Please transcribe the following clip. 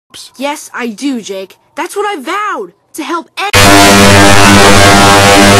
Yes, I do, Jake. That's what I vowed, to help